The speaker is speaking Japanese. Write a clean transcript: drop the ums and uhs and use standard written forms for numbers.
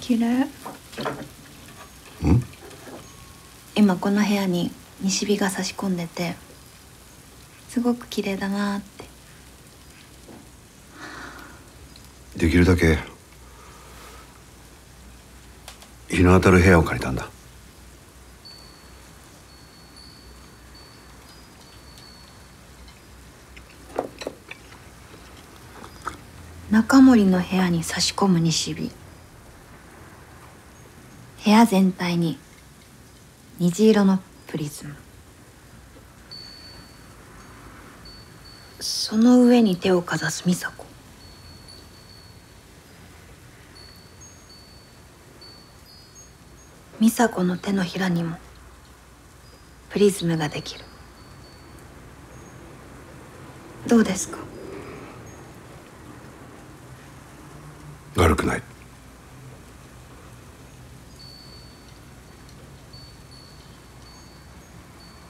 綺麗。今この部屋に西日が差し込んでてすごく綺麗だなって。 できるだけ日の当たる部屋を借りたんだ。 中森の部屋に差し込む西日。部屋全体に虹色のプリズム。その上に手をかざす美佐子。美佐子の手のひらにもプリズムができる。どうですか？ 悪くない。